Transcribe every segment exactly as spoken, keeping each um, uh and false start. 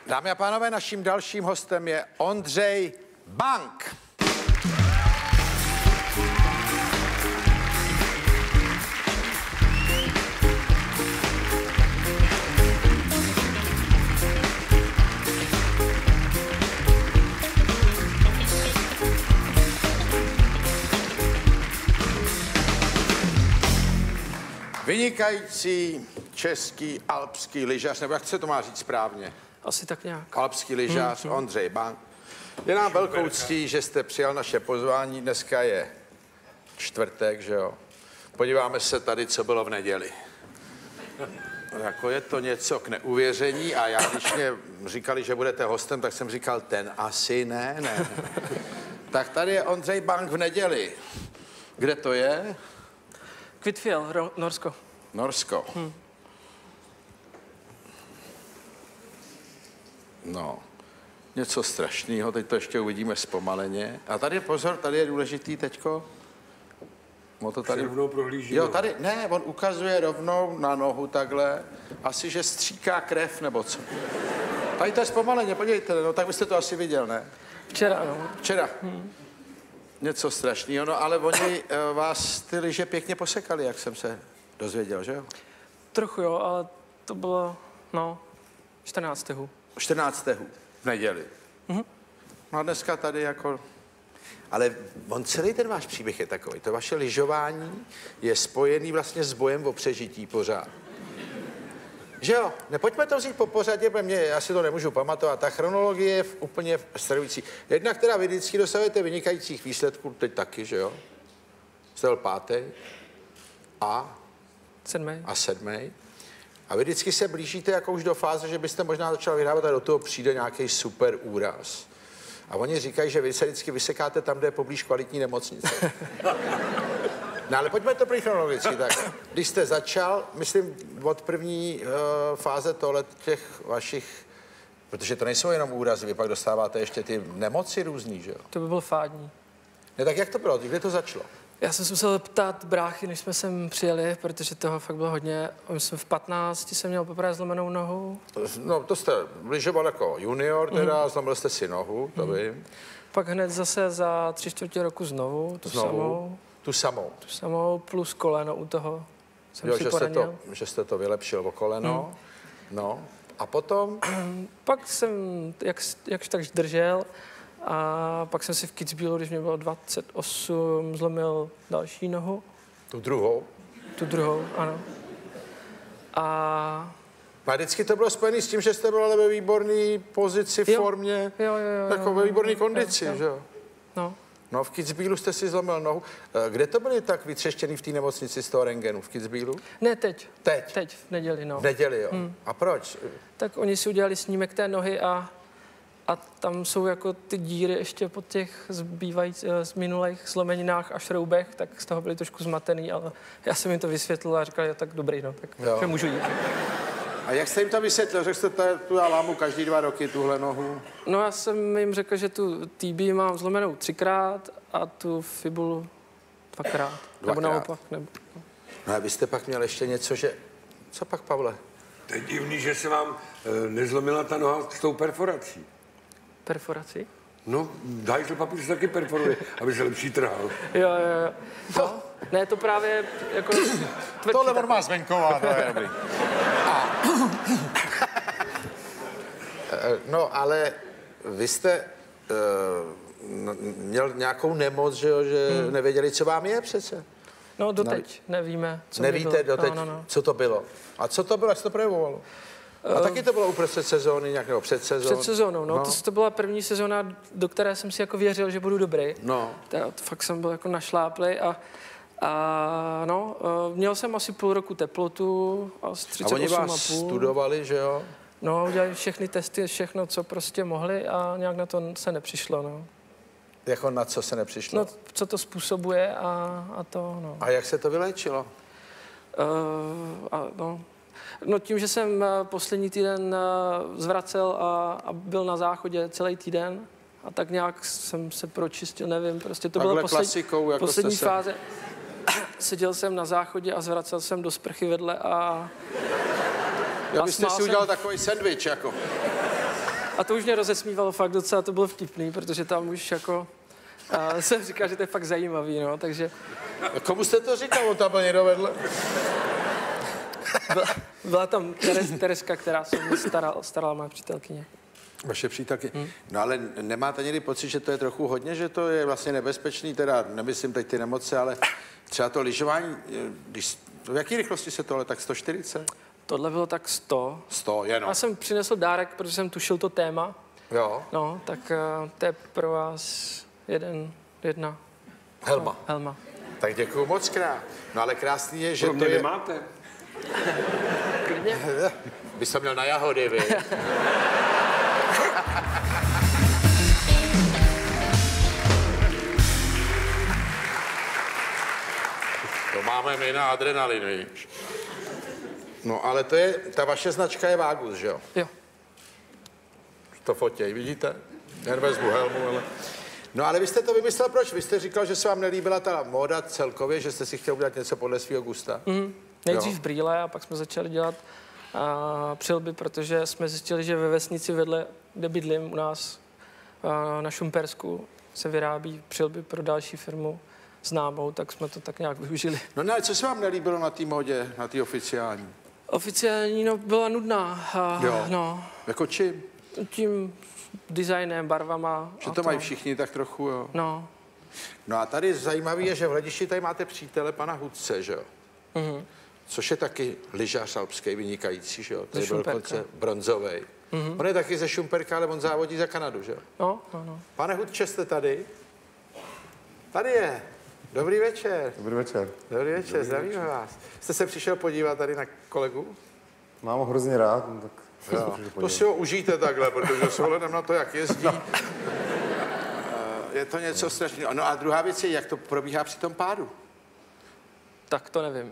Dámy a pánové, naším dalším hostem je Ondřej Bank. Vynikající český alpský lyžař, nebo jak se to má říct správně? Asi tak nějak. Alpský lyžař hmm. Ondřej Bank. Je nám velkou ctí, že jste přijal naše pozvání. Dneska je čtvrtek, že jo? Podíváme se tady, co bylo v neděli. Jako je to něco k neuvěření a já, když mě říkali, že budete hostem, tak jsem říkal, ten asi ne, ne. Tak tady je Ondřej Bank v neděli. Kde to je? Kvitfjell, Norsko. Norsko. Hmm. No, něco strašného, teď to ještě uvidíme zpomaleně. A tady, pozor, tady je důležitý teďko. No to tady... rovnou prohlíží. Jo, tady, ne, on ukazuje rovnou na nohu takhle. Asi, že stříká krev, nebo co. Tady to je zpomaleně, podívejte, no tak byste to asi viděl, ne? Včera, no. Včera. Hmm. Něco strašného, no ale oni uh, vás ty lyže pěkně posekali, jak jsem se dozvěděl, že jo? Trochu jo, ale to bylo, no, čtrnáctého čtrnáctého v neděli. Mm-hmm. No a dneska tady jako... Ale on celý ten váš příběh je takový. To vaše lyžování je spojený vlastně s bojem o přežití pořád. Že jo? Nepojďme to vzít po pořadě, protože mě, já si to nemůžu pamatovat. Ta chronologie je úplně stravující. Jedna, která vy vždycky dosahujete vynikajících výsledků, teď taky, že jo? Jste byl pátý a... Sedmý. A sedmý. A vy vždycky se blížíte jako už do fáze, že byste možná začal vyhrávat a do toho přijde nějaký super úraz. A oni říkají, že vy se vždycky vysekáte tam, kde je poblíž kvalitní nemocnice. No ale pojďme to prý chronologicky. Tak, když jste začal, myslím, od první uh, fáze tohle těch vašich, protože to nejsou jenom úrazy, vy pak dostáváte ještě ty nemoci různý, že jo? To by bylo fádní. Ne, tak jak to bylo? Kde to začalo? Já jsem se musel ptát bráchy, než jsme sem přijeli, protože toho fakt bylo hodně. Myslím, v patnácti jsem měl poprvé zlomenou nohu. No, to jste lyžoval jako junior, teda mm. zlomil jste si nohu, to mm. vím. Pak hned zase za tři čtvrtě roku znovu, tu znovu. samou. Tu samou? Tu samou plus koleno u toho jsem jo, si že poranil. Jste to, že jste to vylepšil o koleno. Mm. No, a potom? Pak jsem jak, jakž takž držel. A pak jsem si v Kitzbühelu, když mě bylo dvacet osm, zlomil další nohu. Tu druhou? Tu druhou, ano. A... A vždycky to bylo spojené s tím, že jste byl ale ve výborné pozici, v jo. formě, jo, jo, jo, jako ve výborné kondici, jo, jo. že jo? No. No, v Kitzbühelu jste si zlomil nohu. Kde to byli tak vytřeštěný v té nemocnici z toho rentgenu? V Kitzbühelu? Ne, teď. Teď? Teď, v neděli, no. V neděli, jo. Hmm. A proč? Tak oni si udělali snímek té nohy a A tam jsou jako ty díry ještě po těch zbývajících, z minulých zlomeninách a šroubech, tak z toho byli trošku zmatený, ale já jsem jim to vysvětlil a říkal, jo, tak dobrý, no, tak že můžu jít. A jak jste jim to vysvětlil? Řekl jste, tu já lámu každý dva roky tuhle nohu? No já jsem jim řekl, že tu T B mám zlomenou třikrát a tu fibulu dvakrát. Dvakrát. Nebo naopak. Nebo... No a vy jste pak měl ještě něco, že... Co pak, Pavle? To je divný, že se vám e, nezlomila ta noha s tou perforací. Perforaci? No, dajte papír se taky perforuje, aby se lepší trhal. Jo, jo, jo. No, ne, to právě jako... Tohle on má zvenková, to je dobrý. A... No, ale vy jste uh, měl nějakou nemoc, že, jo, že hmm. nevěděli, co vám je přece. No, doteď nevíme, co Nevíte bylo. doteď, no, no, no. co to bylo. A co to bylo, jak se to projevovalo? A taky to bylo uprostřed sezóny, nějak nebo před sezónou? Před sezónou, no. no. To, to byla první sezóna, do které jsem si jako věřil, že budu dobrý. No. To, fakt jsem byl jako našláplý a, a no, měl jsem asi půl roku teplotu a z třicet osm a a oni vás půl. studovali, že jo? No, udělali všechny testy, všechno, co prostě mohli a nějak na to se nepřišlo, no. Jako na co se nepřišlo? No, co to způsobuje a, a to, no. A jak se to vyléčilo? Uh, a, no. No tím, že jsem poslední týden zvracel a, a byl na záchodě celý týden a tak nějak jsem se pročistil, nevím, prostě to bylo poslední, jako poslední se... fáze. Seděl jsem na záchodě a zvracel jsem do sprchy vedle a... Já byste si udělal jsem... takový sendvič, jako. A to už mě rozesmívalo fakt docela, to bylo vtipný, protože tam už jako uh, jsem říkal, že to je fakt zajímavý, no, takže... Komu jste to říkal? On tam byl někdo vedle. Byla, byla tam Teres, Tereska, která se mě starala, starala moje přítelkyně. Vaše přítelky. Hmm. No ale nemáte někdy pocit, že to je trochu hodně, že to je vlastně nebezpečný, teda nemyslím teď ty nemoce, ale třeba to lyžování, když, v jaké rychlosti se to ale tak sto čtyřicet? Tohle bylo tak sto. sto, jenom. Já jsem přinesl dárek, protože jsem tušil to téma. Jo. No, tak uh, to je pro vás jeden, jedna. Helma. No, helma. Tak děkuju moc krát. No ale krásný je, že Pro to mě je... nemáte. Klidně. Bys to měl na jahody, vy. To máme my na adrenalin, víš. No ale to je, ta vaše značka je Vágus, že jo? Jo. To fotěj, vidíte? Jen vezmu helmu, ale... No ale vy jste to vymyslel proč? Vy jste říkal, že se vám nelíbila ta móda celkově, že jste si chtěl udělat něco podle svého gusta? Mm, nejdřív brýle a pak jsme začali dělat a, přilby, protože jsme zjistili, že ve vesnici vedle, kde bydlím u nás a, na Šumpersku, se vyrábí přilby pro další firmu známou, tak jsme to tak nějak využili. No ne, co se vám nelíbilo na té módě, na té oficiální? Oficiální no, byla nudná. A, Jo. No, Jako čím? tím designem, barvama. Že a to mají všichni tak trochu, jo. No. No a tady zajímavé je, že v Hledišti tady máte přítele pana Hudce, že jo? Mhm. Což je taky lyžař alpský vynikající, že jo? Tady byl Šumperka. dokonce bronzovej. Mhm. On je taky ze Šumperka, ale on závodí za Kanadu, že jo? No, no, no. Pane Hudče, jste tady? Tady je. Dobrý večer. Dobrý večer. Dobrý večer, zdravím vás. Jste se přišel podívat tady na kolegu? Mám ho hrozně rád, no tak Jo. To si ho užijte takhle, protože s ohledem na to, jak jezdí, je to něco strašného. No a druhá věc je, jak to probíhá při tom pádu. Tak to nevím.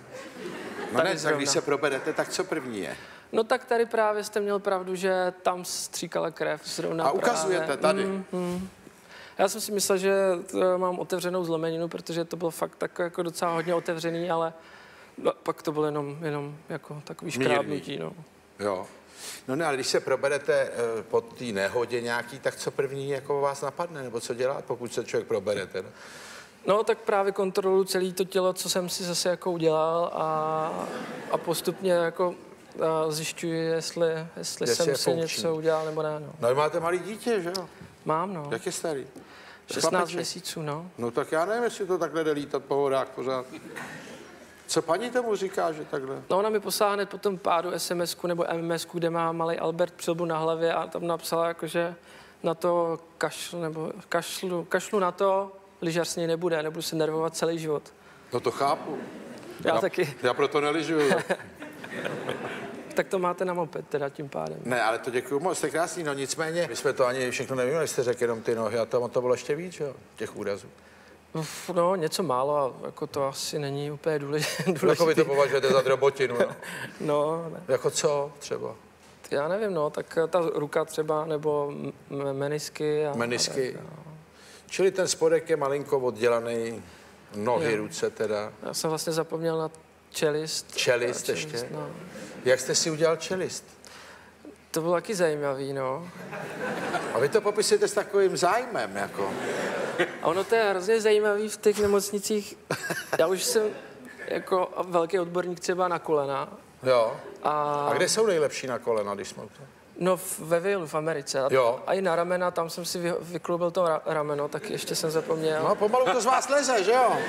No Tady ne, tak zrovna. když se proberete, tak co první je? No tak tady právě jste měl pravdu, že tam stříkala krev zrovna A ukazujete právě. tady. Mm, mm. Já jsem si myslel, že to mám otevřenou zlomeninu, protože to bylo fakt tak jako docela hodně otevřený, ale no, pak to bylo jenom, jenom jako takový škrábnutí, no. Jo. No ne, ale když se proberete eh, po té nehodě nějaký, tak co první jako vás napadne, nebo co dělat, pokud se člověk proberete? Ne? No tak právě kontroluji celé to tělo, co jsem si zase jako udělal a, a postupně jako a zjišťuji, jestli, jestli, Jestli jsem je si funkční. něco udělal nebo ne, no. No máte malý dítě, že jo? Mám, no. Jak je starý? šestnáct Chlapeček? měsíců, no. No tak já nevím, jestli to takhle jde lítat po horách pořád. Co paní tomu říká, že takhle? No ona mi poslala hned po tom pádu es em esku nebo em em esku, kde má malý Albert přilbu na hlavě a tam napsala jako, že na to kašlu, nebo kašlu, kašlu na to, lyžař s něj nebude, nebudu se nervovat celý život. No to chápu. Já, já taky. Já proto nelyžuju. Tak to máte na moped teda tím pádem. Ne, ale to děkuju moc, jste krásný, no nicméně, my jsme to ani všechno nevíme, jste řekl jenom ty nohy a to, to bylo ještě víc, jo, těch úrazů. Uf, no, něco málo a jako to asi není úplně důležité. Jako vy to považujete za drobotinu, no. No, ne. Jako co třeba? Já nevím, no, tak ta ruka třeba, nebo m- menisky. A, Menisky. A tak, no. Čili ten spodek je malinko oddělaný, nohy, Jo. ruce teda. Já jsem vlastně zapomněl na čelist. Čelist Čelist, ještě? no. Jak jste si udělal čelist? To bylo taky zajímavý, no. A vy to popisujete s takovým zájmem, jako. A ono to je hrozně zajímavý v těch nemocnicích. Já už jsem jako velký odborník třeba na kolena. Jo. A, A kde jsou nejlepší na kolena, když jsme to? No v- ve Walesu, v Americe. A, Jo. a i na ramena, tam jsem si vy, vykloubil to ra, rameno, tak ještě jsem zapomněl. No, pomalu to z vás leze, že jo?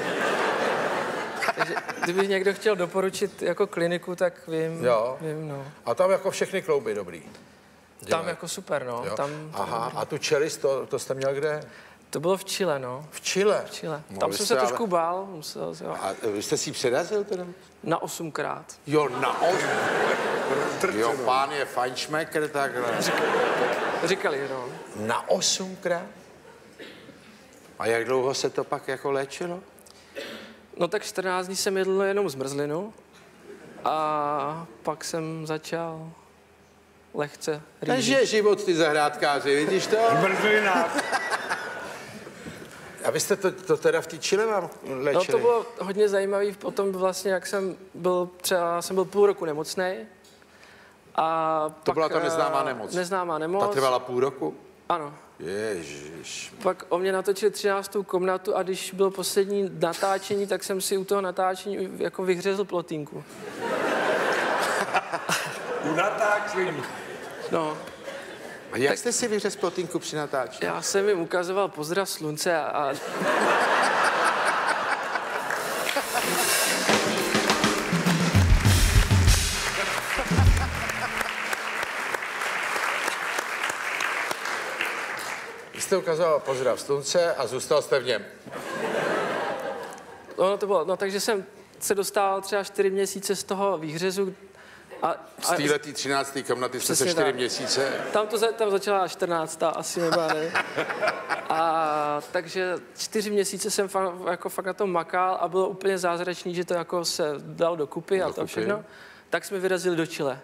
Takže kdybych někdo chtěl doporučit jako kliniku, tak vím, Jo. vím no. A tam jako všechny klouby dobrý. Tam Dělají. jako super, no. Jo. Tam, Aha, a tu čelist, to, to jste měl kde? to bylo v Chile, no. V Chile. V Chile. No, Tam vy jsem jste se ale- trošku bál, musel, jo. A vy jste si ji předrazil teda? Na osmkrát. Jo, na osm. Jo, pán je fajnšmekr, takhle. Říkali, no. Na osmkrát? A jak dlouho se to pak jako léčilo? No tak čtrnáct dní jsem jedl jenom zmrzlinu a pak jsem začal lehce rýžit. Takže život ty zahrádkáři, vidíš to? Brzlina. A vy jste to, to teda v té Chile vám léčili? No to bylo hodně zajímavé potom vlastně, jak jsem byl třeba, jsem byl půl roku nemocnej A To pak, byla ta neznámá eh, nemoc. Neznámá nemoc. Ta trvala půl roku? Ano. Ježiš. Pak o mě natočili třináctou komnatu a když bylo poslední natáčení, tak jsem si u toho natáčení jako vyhřezl plotínku. U natáčení. No, A jak jste si vyřez plotínku při natáčení? já jsem jim ukazoval pozdrav slunce a, a Vy jste ukazoval pozdrav slunce a zůstal jste v něm. ono to bylo, no takže jsem se dostal třeba čtyři měsíce z toho výhřezu a, Z této třinácté komnaty jste se Přesně čtyři tak. měsíce. tam to za- tam začala čtrnáctá asi nebo ne. A takže čtyři měsíce jsem fa, jako fakt na tom makal a bylo úplně zázračný, že to jako se dal dokupy a to Dokupy. všechno. Tak jsme vyrazili do Chile.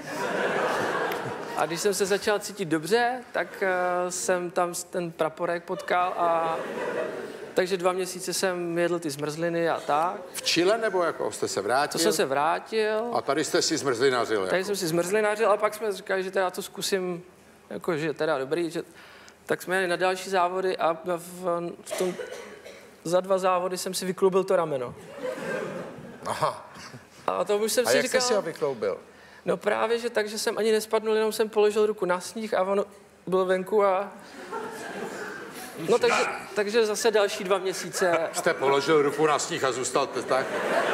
A když jsem se začal cítit dobře, tak uh, jsem tam ten praporek potkal a takže dva měsíce jsem jedl ty zmrzliny a tak. V Chile nebo jako jste se vrátil? To jsem se vrátil, A tady jste si zmrzlinařil. tady Jako. jsem si zmrzlinařil a pak jsme říkali, že teda to zkusím, jako že teda dobrý, že... tak jsme jeli na další závody a v, v tom, za dva závody jsem si vykloubil to rameno. Aha. A to už jsem A si jak říkal, jste si ho vykloubil? no právě, že tak, že jsem ani nespadnul, jenom jsem položil ruku na sníh a ono bylo venku a... No takže, takže zase další dva měsíce. Jste položil ruku na sníh a zůstal jste tak?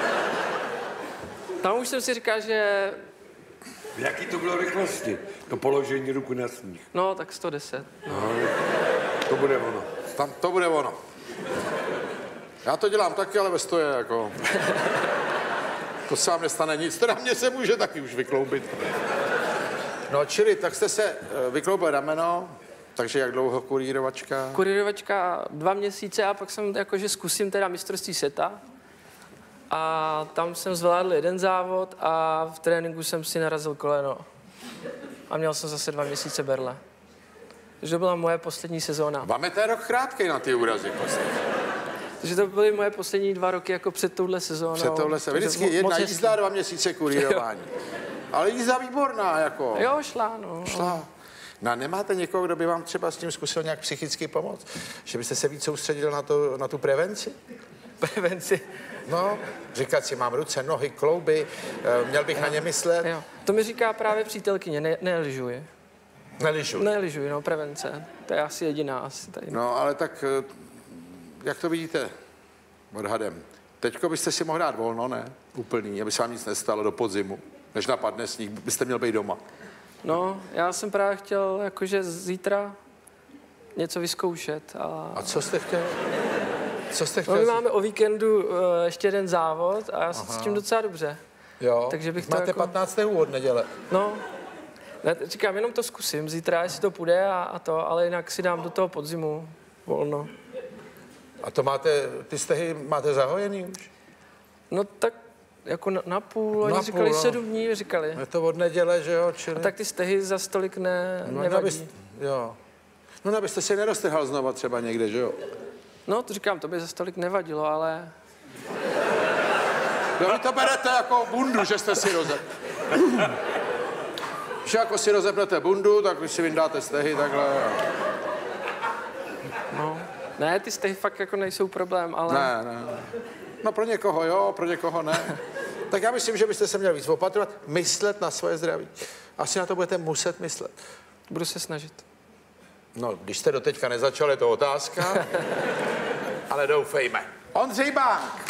Tam už jsem si říkal, že V jaký to bylo rychlosti? To položení ruku na sníh. no tak sto deset. No. To bude ono. Tam to bude ono. Já to dělám taky, ale ve stoje, jako. To se vám nestane nic, teda mě se může taky už vykloubit. No, čili, tak jste se eh, vykloubil rameno, takže jak dlouho kurýrovačka? Kurýrovačka dva měsíce a pak jsem jakože zkusím teda mistrovství světa. A tam jsem zvládl jeden závod a v tréninku jsem si narazil koleno. A měl jsem zase dva měsíce berle. Takže to byla moje poslední sezóna. Vám je ten rok krátkej na ty úrazy. Prostě. Takže to byly moje poslední dva roky jako před touhle sezónou. Před tohle se Takže vždycky mo- jedna moc hezký. jízda, dva měsíce kurýrování. Ale jízda výborná, jako. Jo, šla, no. Šla. No a nemáte někoho, kdo by vám třeba s tím zkusil nějak psychicky pomoct? Že byste se víc soustředil na, to, na tu prevenci? Prevenci. No, říkat si, mám ruce, nohy, klouby, eh, měl bych na ně myslet. Jo. To mi říká právě přítelkyně, ne, neližuji. Neližu. Neližuji, no, prevence. To je asi jediná asi tady. No, ale tak, eh, jak to vidíte odhadem? Teďko byste si mohl dát volno, ne? Úplný, aby se vám nic nestalo do podzimu. Než napadne sníh, byste měl být doma. No, já jsem právě chtěl jakože zítra něco vyzkoušet. A... A co jste chtěl? Co jste No, chtěl? my máme o víkendu uh, ještě jeden závod a já jsem s tím docela dobře. Jo, takže bych to máte jako- patnáctého od neděle. No, ne, říkám, jenom to zkusím zítra, jestli to půjde a, a to, ale jinak si dám do toho podzimu volno. A to máte, ty stehy máte zahojený už? No tak jako na, na půl, oni Na říkali půl, no. sedm dní, říkali. Je to od neděle, že jo? Čili... A tak ty stehy za stolik ne, no, nevadí. abyste, jo. No, abyste si neroztrhal znova třeba někde, že jo? No, to říkám, to by za stolik nevadilo, ale No, vy to berete jako bundu, že jste si rozep. Že jako si rozepnete bundu, tak vy si vyndáte stehy takhle. A... no. Ne, ty stehy fakt jako nejsou problém, ale... Ne, ne. No pro někoho jo, pro někoho ne. Tak já myslím, že byste se měli víc opatrovat, myslet na svoje zdraví. Asi na to budete muset myslet. Budu se snažit. No, když jste doteďka nezačal, je to otázka. Ale doufejme. Ondřej Bánk.